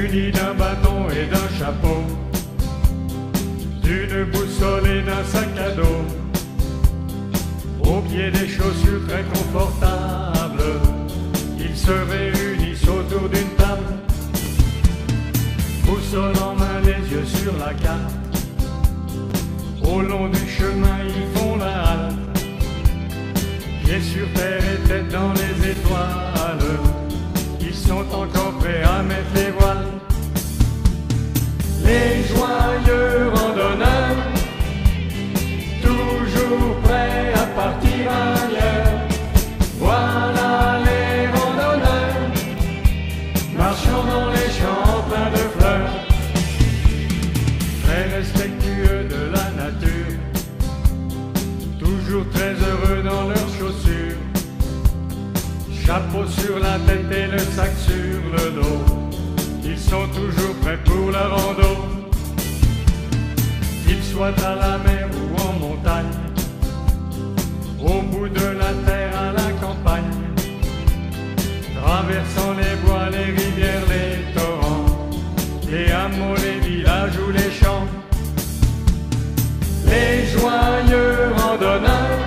muni d'un bâton et d'un chapeau, d'une boussole et d'un sac à dos, au pied des chaussures très confortables, ils se réunissent autour d'une table, boussole en main, les yeux sur la carte. Au long du chemin, ils font la halte, pieds sur terre et tête dans les étoiles. Ils sont encore prêts à mettre les voiles. Les joyeux randonneurs, toujours prêts à partir ailleurs. Voilà les randonneurs, marchant dans les champs pleins de fleurs, très respectueux de la nature, toujours très heureux dans leurs chaussures, chapeau sur la tête et le sac sur le dos. Ils sont toujours prêts pour la rando, qu'ils soient à la mer ou en montagne, au bout de la terre à la campagne, traversant les bois, les rivières, les torrents, les hameaux, les villages ou les champs. Les joyeux randonneurs,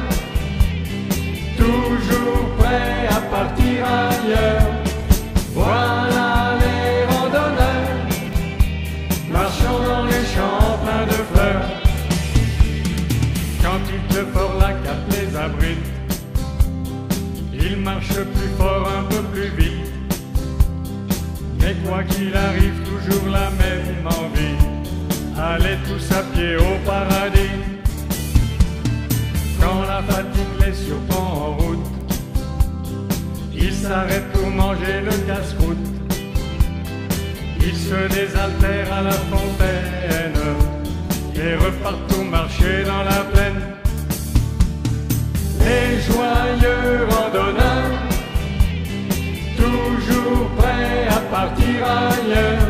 toujours prêts à partir ailleurs. Voilà les randonneurs, marchant dans les champs pleins de fleurs. Quand il pleut fort, la cape les abrite, ils marchent plus fort, un peu plus vite. Mais quoi qu'il arrive, toujours la même envie, aller tous à pied au paradis. Quand la fatigue les surprend en route, ils s'arrêtent pour manger le casse-croûte. Ils se désaltèrent à la fontaine et repartent pour marcher dans la plaine. Les joyeux randonneurs, toujours prêts à partir ailleurs.